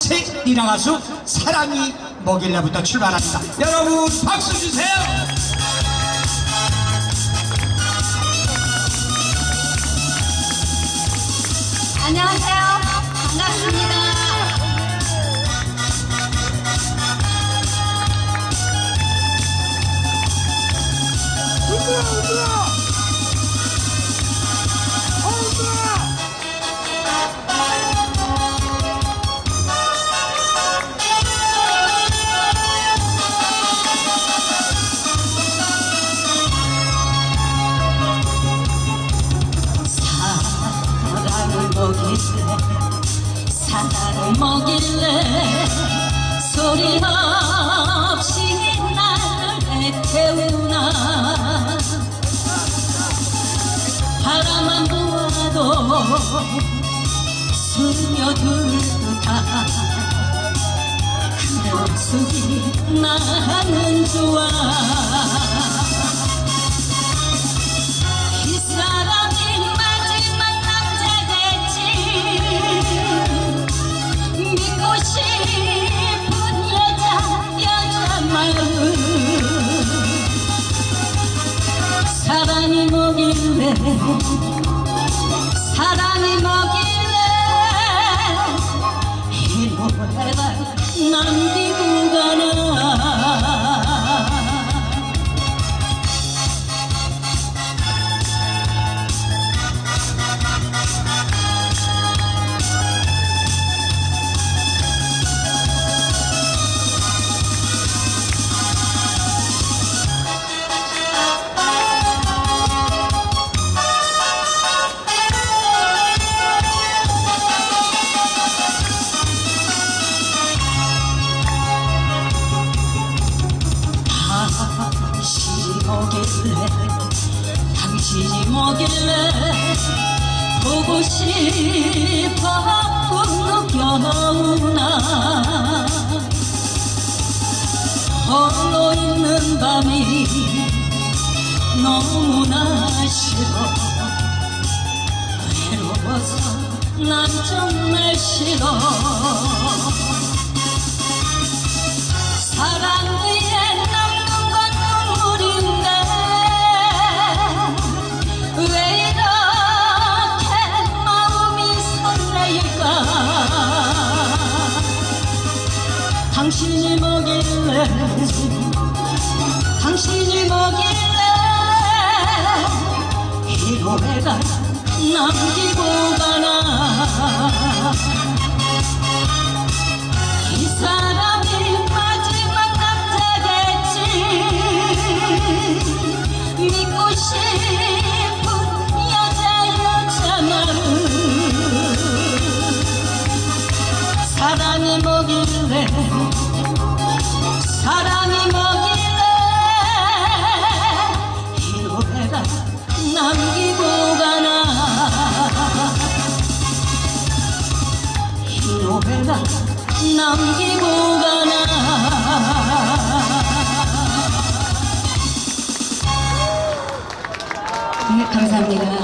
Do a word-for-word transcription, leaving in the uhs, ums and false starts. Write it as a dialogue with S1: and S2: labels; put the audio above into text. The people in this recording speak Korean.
S1: 제1화 가수 사랑이 뭐길래부터 출발합니다. 여러분 박수 주세요.
S2: 안녕하세요. 반갑습니다.
S3: 우주야 우주야 어 우주야
S2: 사랑을 먹일래 사랑을 먹일래 소리 없이 나를 태우나 바라만 보아도 스며들다 그 모습이 나는 좋아 이 사람이 마지막 남자겠지 믿고 싶은 여자 여자 마음 사랑이 뭐길래 사랑이 뭐길래 이 노래가 남기고 가나 당신이 뭐길래 당신이 뭐길래 보고 싶어 느껴오나 홀로 있는 밤이 너무나 싫어 외로워서 난 정말 싫어 사랑 위에 남는 건 눈물인데 왜 이렇게 마음이 설레일까 당신이 뭐길래 당신이 뭐길래 이 노래가 남기고 가나 이 사람이 마지막 남자겠지 믿고 싶은 여자 여자 마음 사랑이 뭐길래 사랑이 뭐길래 이 노래가 남기고 가나 이 노래가 남기고 가나
S4: 네, 감사합니다.